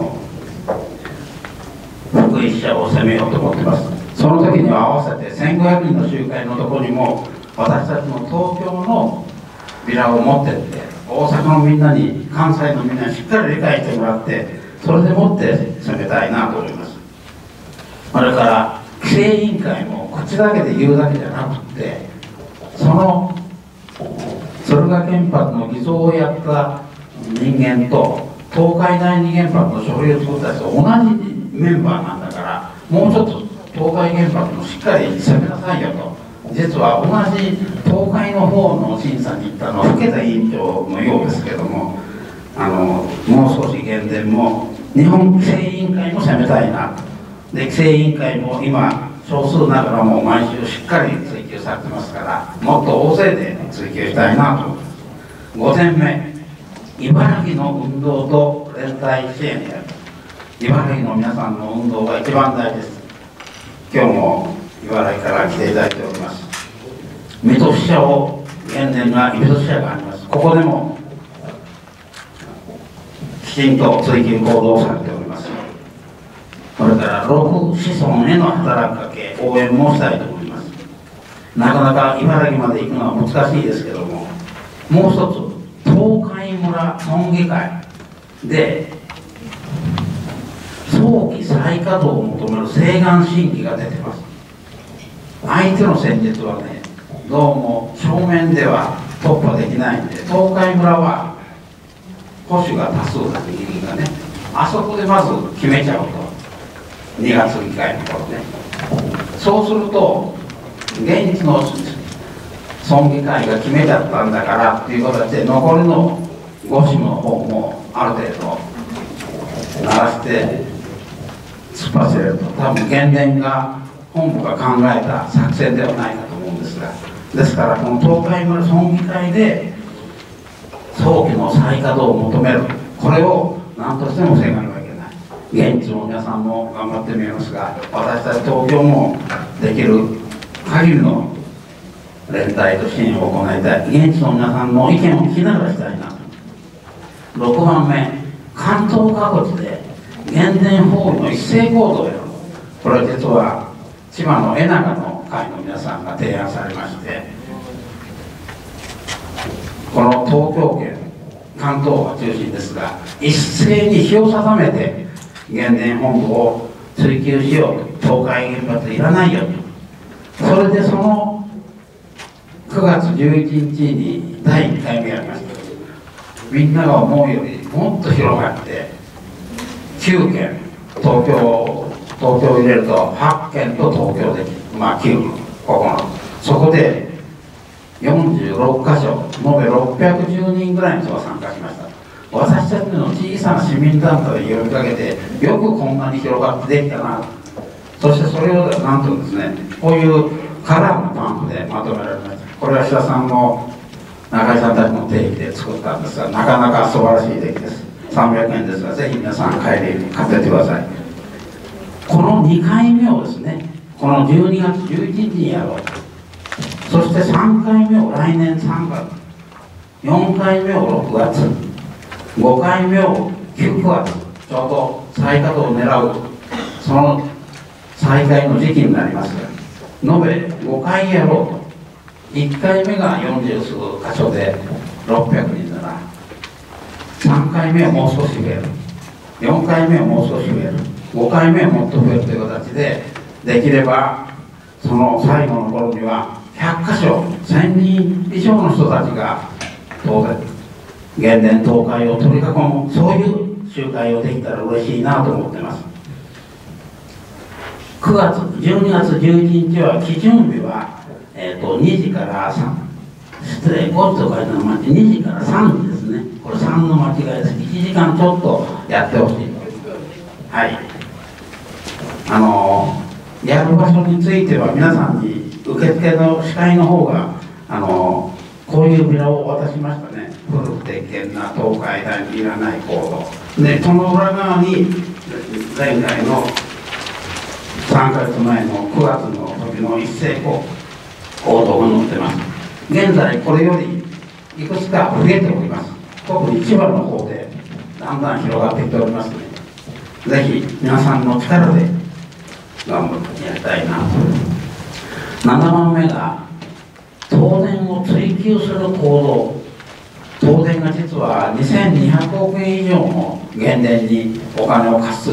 福井支社を攻めようと思っています。その時には合わせて1500人の集会のところにも私たちの東京のビラを持ってって、大阪のみんなに、関西のみんなにしっかり理解してもらって、それでもって攻めたいなと思います。それから規制委員会も口だけで言うだけじゃなくて、その敦賀原発の偽造をやった人間と東海第二原発の書類を作った人と同じメンバーなんだから、もうちょっと東海原発もしっかり攻めなさいよと。実は同じ東海の方の審査に行ったのは福田委員長のようですけども、もう少し原電も日本規制委員会も攻めたいなと。で規制委員会も今少数ながらも毎週しっかり追及されてますから、もっと大勢で追及したいなと思います。5点目、茨城の運動と連帯支援である。茨城の皆さんの運動が一番大事です。今日も茨城から来ていただいております。水戸支社を原電が水戸支社があります。ここでもきちんと追及行動をされております。それから6子孫への働きかけ、応援もしたいと思います。なかなか茨城まで行くのは難しいですけども、もう一つ東海村村議会で早期再稼働を求める請願審議が出てます。相手の戦術はね、どうも正面では突破できないんで、東海村は保守が多数だという議員がね、あそこでまず決めちゃうと、2月議会の頃ね。そうすると現地の村議会が決めちゃったんだからっていう形で、残りの5市の方もある程度鳴らして突っ走れると、多分原電が本部が考えた作戦ではないかと思うんですが、ですからこの東海村村議会で早期の再稼働を求める、これを何としても防がなきゃいけない。現地の皆さんも頑張ってみますが、私たち東京もできる限りの連帯と支援を行いたい。現地の皆さんの意見を聞きながらしたいなと。6番目、関東各地で原電放棄の一斉行動をやる。これは実は千葉の江長の会の皆さんが提案されまして、この東京圏、関東が中心ですが、一斉に日を定めて原電本部を追及しようと。東海原発いらないよと。それでその9月11日に第1回目やりました。みんなが思うよりもっと広がって9県、東京を入れると8県と東京で、9、9、そこで46カ所、延べ610人ぐらいの人が参加しました。私たちの小さな市民団体を呼びかけて、よくこんなに広がってできたな。そしてそれをなんとですね、こういうカラーのパンフでまとめられました。これは志田さんの中井さんたちの定義で作ったんですが、なかなか素晴らしい出来です。300円ですが、ぜひ皆さん帰り買ってってください。この2回目をですね、この12月11日にやろう。そして3回目を来年3月、4回目を6月、5回目を9月、ちょうど再稼働を狙う、その再開の時期になりますが、延べ5回やろうと。1回目が40数箇所で600人なら、3回目はもう少し増える、4回目はもう少し増える、5回目はもっと増えるという形で、できればその最後の頃には100箇所1000人以上の人たちが当然原電東海を取り囲む、そういう集会をできたら嬉しいなと思っています。12月11日は基準日は、2時から3、失礼、5時と書いてあるの2時から3時ですね。これ3の間違いです。1時間ちょっとやってほしい。はい。やる場所については皆さんに受付の司会の方がこういうビラを渡しましたね。古くて危険な東海大にいらない行動で、その裏側に前回の3ヶ月前の9月の時の一斉行動が載ってます。現在これよりいくつか増えております。特に千葉の方でだんだん広がってきておりますね。ぜひ皆さんの力で頑張ってやりたいなと。7番目が東電を追求する行動。東電が実は2200億円以上の原電にお金を貸す。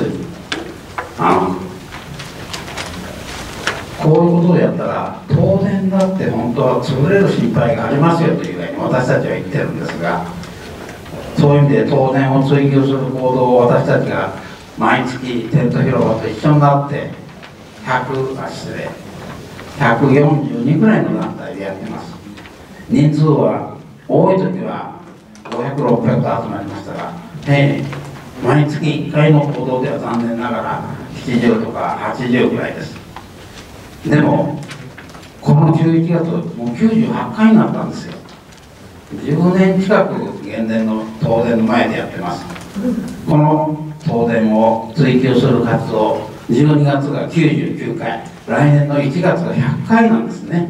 こういうことをやったら東電だって本当は潰れる心配がありますよというふうに私たちは言ってるんですが、そういう意味で東電を追求する行動を私たちが毎月テント広場と一緒になって140人ぐらいの団体でやってます。人数は多い時は500、600と集まりましたが、毎月1回の行動では残念ながら70とか80ぐらいです。でもこの11月もう98回になったんですよ。10年近く原電の東電の前でやってます。この東電を追求する活動、12月が99回、来年の1月が100回なんですね。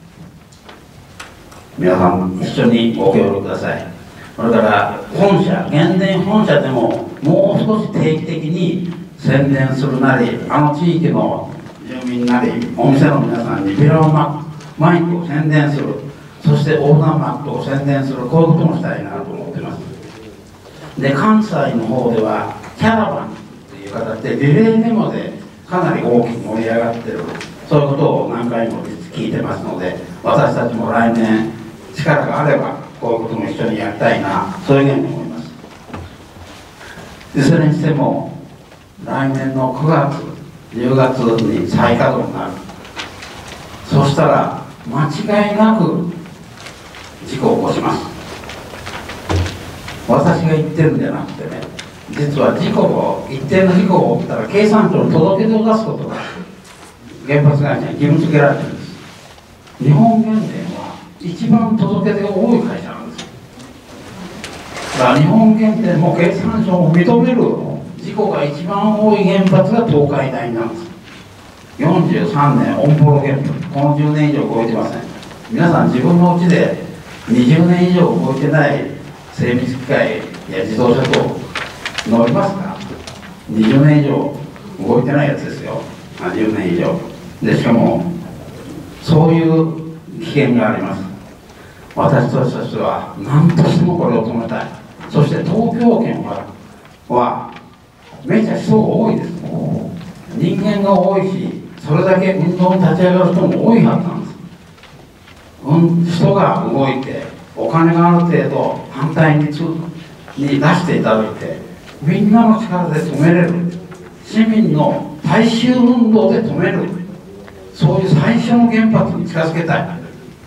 皆さん一緒にご協力ください。それから原電本社でももう少し定期的に宣伝するなり、地域の住民なりお店の皆さんにビラをマイクを宣伝する、そして横断マップを宣伝する、こういうこともしたいなと思ってます。で、関西の方ではキャラバンという形でリレーデモでかなり大きく盛り上がってる、そういうことを何回も聞いてますので、私たちも来年力があればこういうことも一緒にやりたいな、そういうふうに思います。いずれにしても来年の9月10月に再稼働になる、 そしたら間違いなく事故を起こします。私が言ってるんじゃなくてね、実は一定の事故が起きたら経産省に届け出を出すことが原発会社に義務付けられてるんです。日本原電は一番届け出が多い会社なんです。だから日本原電も経産省も認める事故が一番多い原発が東海第二なんです。43年オンボロ原発、この10年以上動いてません。皆さん自分のうちで20年以上動いてない精密機械や自動車と乗りますか。20年以上動いてないやつですよ。10年以上で、しかもそういう危険があります。私たちは何としてもこれを止めたい。そして東京圏はめちゃ人が多いです。人間が多いし、それだけ運動に立ち上がる人も多いはずなんです。人が動いてお金がある程度反対に出していただいて、みんなの力で止めれる、市民の大衆運動で止める、そういう最初の原発に近づけたい。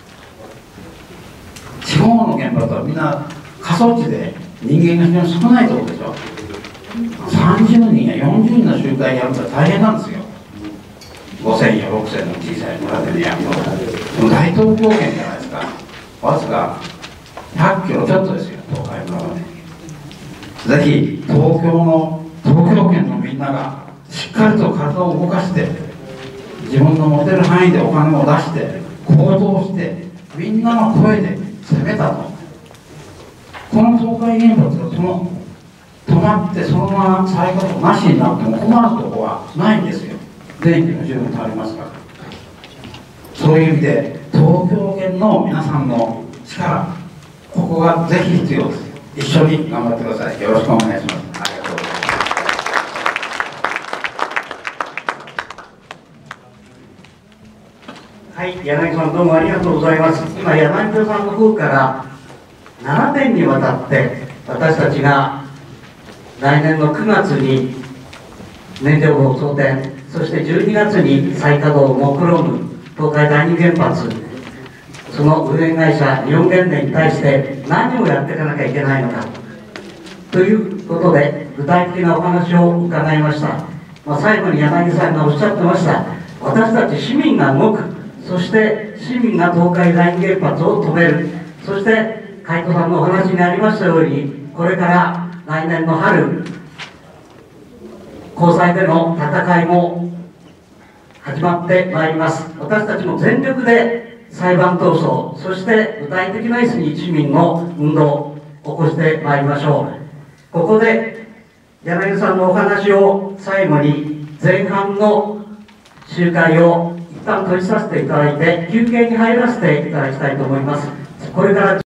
地方の原発はみんな過疎地で人間が非常に少ないところでしょ。30人や40人の集会やると大変なんですよ。5000や6000の小さい村でやるの。大東京圏じゃないですか。わずか100キロちょっとですよ、東海村まで。ぜひ東京圏のみんながしっかりと体を動かして、自分の持てる範囲でお金を出して行動して、みんなの声で攻めたと。この東海原発が止まってそのまま再稼働なしになっても困るところはないんですよ。電気も十分足りますから。そういう意味で東京圏の皆さんの力、ここがぜひ必要です。一緒に頑張ってください。よろしくお願いします。ありがとうございます。 はい、柳さんどうもありがとうございます。今、柳田さんの方から7年にわたって私たちが来年の9月に燃料棒装填、そして12月に再稼働を目論む東海第二原発、その運営会社日本原電に対して何をやっていかなきゃいけないのかということで具体的なお話を伺いました。最後に柳さんがおっしゃってました。私たち市民が動く、そして市民が東海第二原発を止める、そして海人さんのお話にありましたように、これから来年の春、高裁での戦いも始まってまいります。私たちも全力で裁判闘争、そして具体的な椅子に市民の運動を起こしてまいりましょう。ここで柳さんのお話を最後に前半の集会を一旦閉じさせていただいて休憩に入らせていただきたいと思います。これから